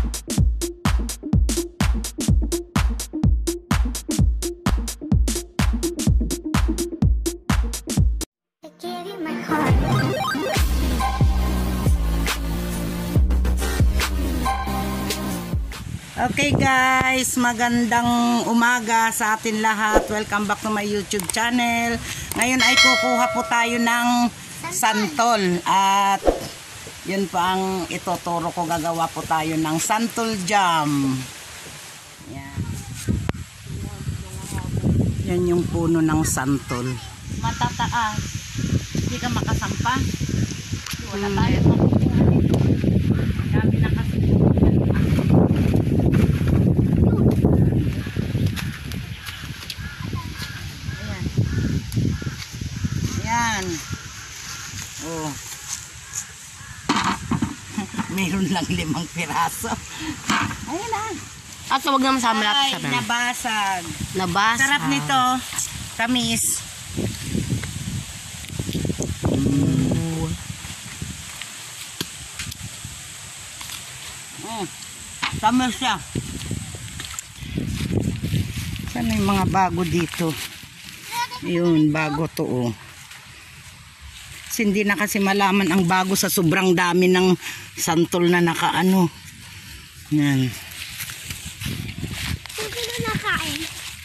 Okay guys, magandang umaga sa atin lahat. Welcome back to my YouTube channel. Ngayon ay kukuha po tayo ng santol. At yun pa ang ituturo ko. Gagawa po tayo ng santol jam. Yan. Yan yung puno ng santol. Matataas. Hindi ka makasampa. Wala tayo makukuha dito. Dami na kasi. Yan. Oh. Meron lang 5 piraso. Ayun na. At huwag naman sa malapit sa Ay, nabasag. Nabasag. Sarap nito. Tamis. Tamis siya. Sana yung mga bago dito. Yun, bago to oh. Hindi na kasi malaman ang bago sa sobrang dami ng santol na nakaano. Yan. Hindi na nakain.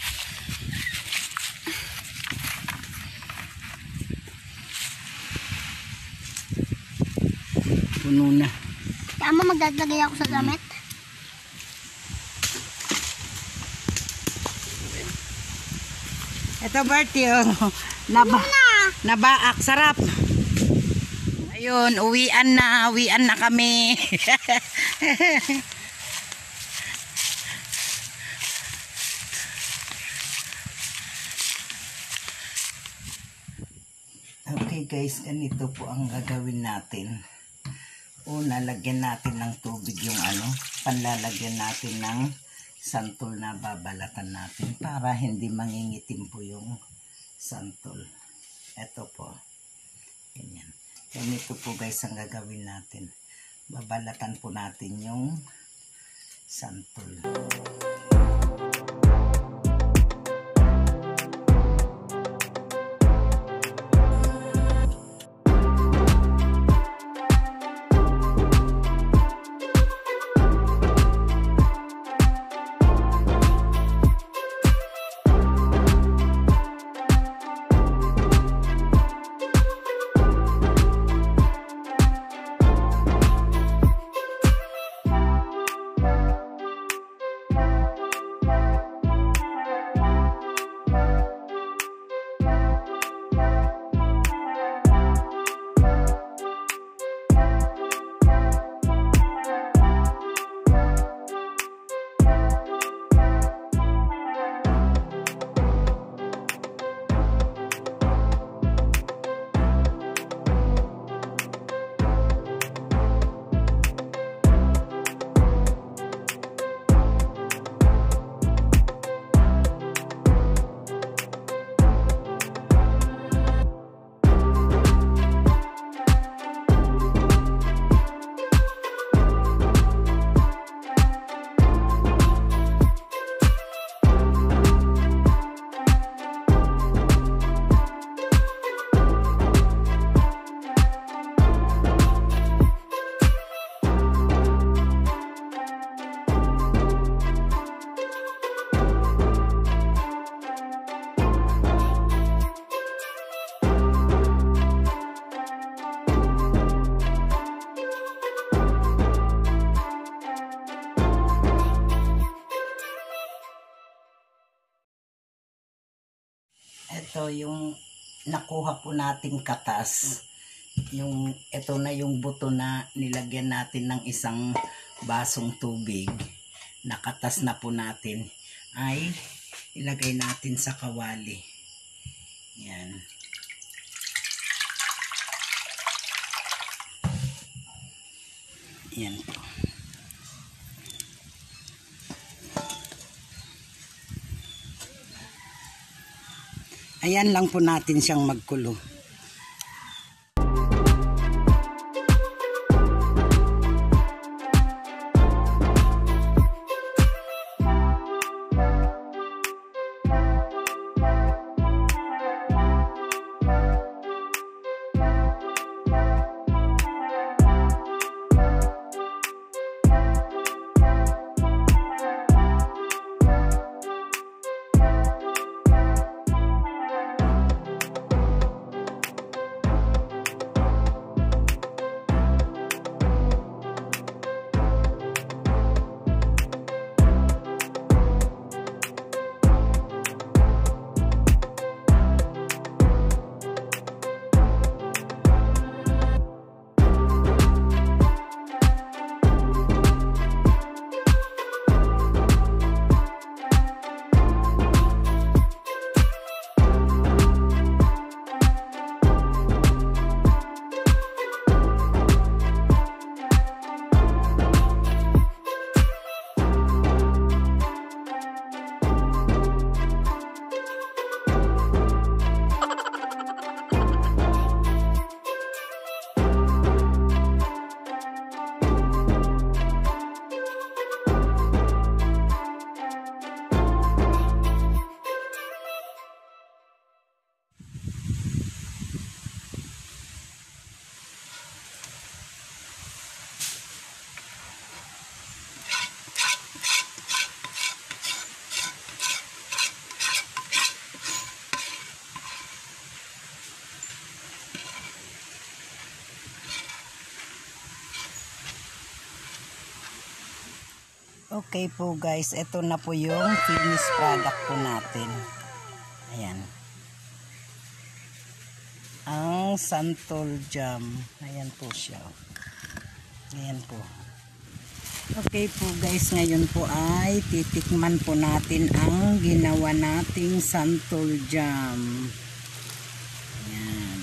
Puno na. Tama, magdadagay ako sa damit. Ito Bertie oh. Nabaak, sarap. Ayun, uwian na kami. Okay guys, ganito po ang gagawin natin. Una, lagyan natin ng tubig yung panlalagyan natin ng santol na babalatan natin para hindi mangingitim po yung santol. Ito po. Ganyan. Ganito po guys ang gagawin natin. Babalatan po natin yung santol. Ito yung nakuha po nating katas. Ito na yung buto na nilagyan natin ng isang basong tubig. Nakatas na po natin. Ay ilagay natin sa kawali. Yan. Yan po. Ayan lang po natin siyang magkulo. Okay po guys, ito na po yung finished product po natin. Ayan. Ang santol jam. Ayan po siya. Ayan po. Okay po guys, ngayon po ay titikman po natin ang ginawa nating santol jam. Ayan.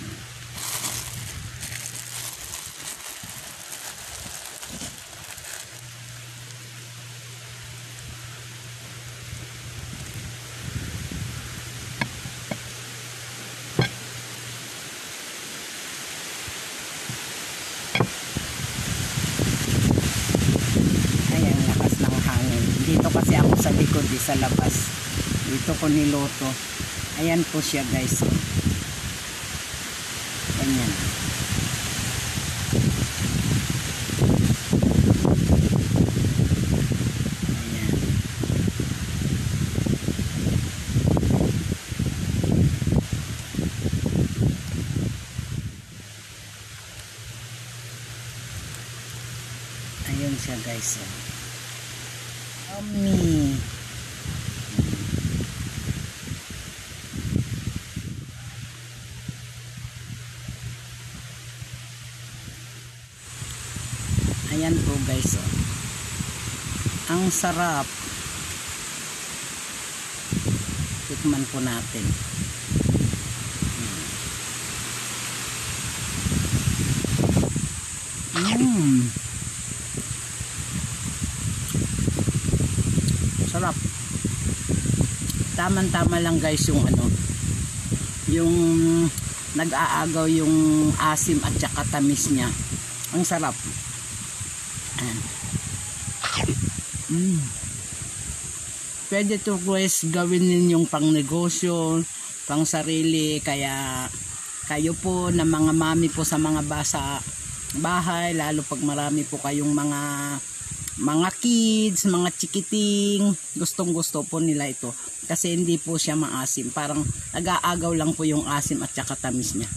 Dito kasi ako sa likod sa labas. Dito ko niloto. Ayan po siya guys. Ganyan. Ayan. Ayun siya guys. Yummy. Ayan po guys. Ang sarap. Tikman po natin. Sarap. Tama-tama lang guys yung yung nag-aagaw yung asim at saka tamis niya. Ang sarap. Pwede to guys gawin ninyong pang negosyo, pang sarili, kaya kayo po na mga mami po sa mga basa bahay, lalo pag marami po kayong mga kids, mga chikiting, gustong gusto po nila ito kasi hindi po siya maasim, parang nag-aagaw lang po yung asim at saka tamis niya.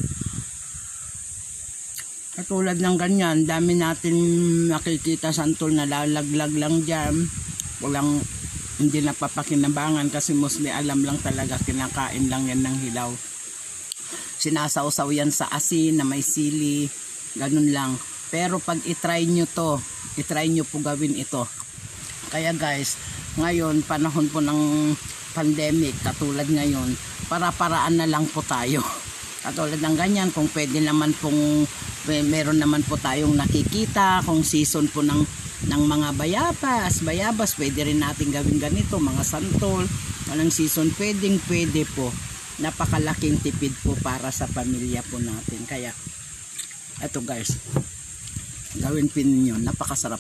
Katulad ng ganyan, dami natin nakikita santol na lalaglag lang dyan, walang hindi napapakinabangan kasi mostly alam lang talaga kinakain lang yan ng hilaw, sinasawsaw yan sa asin na may sili, ganun lang. Pero pag itry nyo to, itry nyo po gawin ito. Kaya guys, ngayon panahon po ng pandemic, katulad ngayon, para-paraan na lang po tayo. Katulad ng ganyan, kung pwede naman pong, meron naman po tayong nakikita, kung season po ng mga bayabas, pwede rin natin gawin ganito, mga santol, walang season, pwede po. Napakalaking tipid po para sa pamilya po natin. Kaya, eto guys, gawin pin ninyo, napakasarap.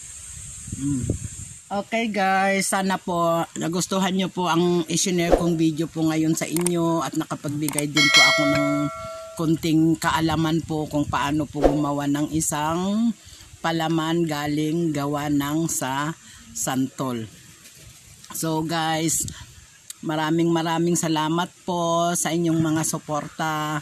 Okay guys, sana po nagustuhan nyo po ang i-share kong video po ngayon sa inyo at nakapagbigay din po ako ng konting kaalaman po kung paano po gumawa ng isang palaman galing gawa ng sa santol. So guys, maraming salamat po sa inyong mga suporta,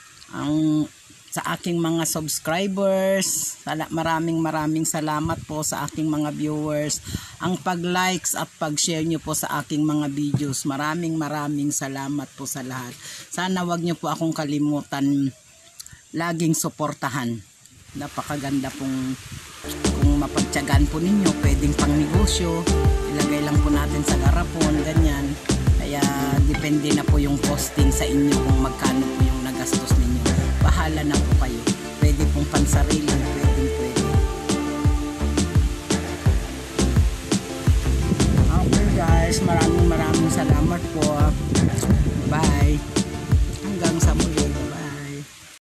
sa aking mga subscribers. Maraming salamat po sa aking mga viewers. Ang pag-likes at pag-share nyo po sa aking mga videos. Maraming salamat po sa lahat. Sana wag nyo po akong kalimutan laging suportahan. Napakaganda pong kung mapagtiyagan po ninyo, pwedeng pang negosyo. Ilagay lang po natin sa garapon, ganyan. Kaya depende na po yung posting sa inyo kung magkano po yung nagastos ninyo. Bahala na po kayo. Pwede pong pansarili, pwede. Okay guys, maraming